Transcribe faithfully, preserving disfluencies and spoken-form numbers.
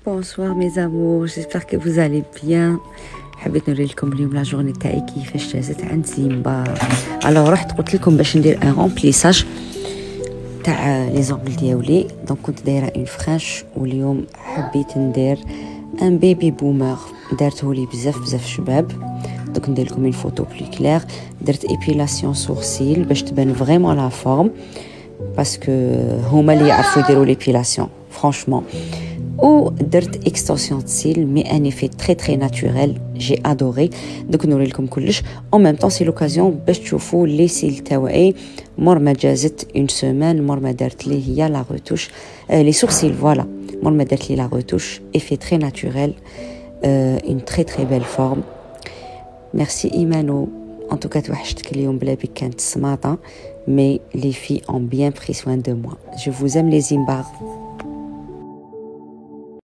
Bonsoir mes amours, j'espère que vous allez bien. حبيت نوري لكم اليوم لا جورني تاعي كيفاش جازت عند زيمبا. الوغ رحت قلت لكم باش ندير ان رومبليساج تاع لي زونغل ديالي، دونك كنت دايره اون فرانش، واليوم حبيت ندير ان بيبي بومر دارته لي بزاف بزاف شباب. دونك ندير لكم اون فوتو بلو كلير. درت ايبيلاسيون سورسيل باش تبان فريمون لا فورم، باسكو هما اللي يعرفوا يديروا ليبيلاسيون فرانشمون. ou درت extension de cils mais un effet très très naturel, j'ai adoré. donc نوري لكم كلش en même temps c'est l'occasion باش تشوفوا لي سيل تاوعي مور ما جازت une semaine مور ما درت لي هي لا retouche les sourcils voilà مور ما درت لي لا retouche, effet très naturel, euh, une très très belle forme. merci Imano, en tout cas توحشتك اليوم بلا بك كانت سماطه mais les filles ont bien pris soin de moi. je vous aime les Zimbar.